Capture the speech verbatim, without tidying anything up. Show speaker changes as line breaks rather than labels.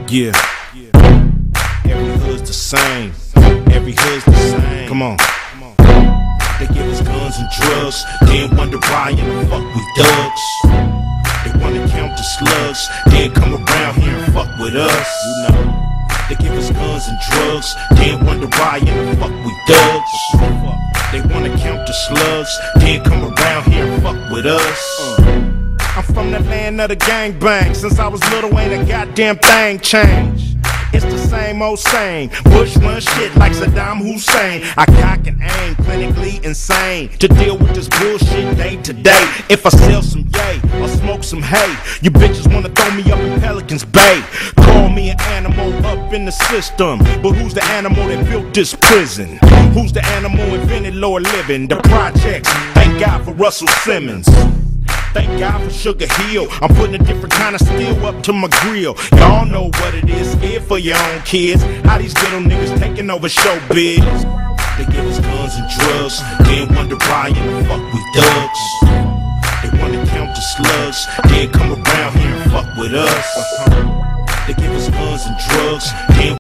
Yeah. Every hood's the same. Every hood's the same. Come on. They give us guns and drugs, then wonder why in the fuck we thugs. They wanna count the slugs, then come around here and fuck with us. You know. They give us guns and drugs, then wonder why in the fuck we thugs. They wanna count the slugs, then come around here and fuck with us. I'm from the land of the gangbang. Since I was little, ain't a goddamn thing changed. It's the same old same. Bush run shit like Saddam Hussein. I cock and aim, clinically insane, to deal with this bullshit day to day. If I sell some yay or smoke some hay, you bitches wanna throw me up in Pelican's Bay. Call me an animal up in the system, but who's the animal that built this prison? Who's the animal invented lower living? The projects. Thank God for Russell Simmons. Thank God for Sugar Hill. I'm putting a different kind of steel up to my grill. Y'all know what it is, scared for your own kids. How these little niggas taking over showbiz. They give us guns and drugs, then wonder why in the fuck we thugs. They wanna count the slugs, then come around here and fuck with us. They give us guns and drugs, then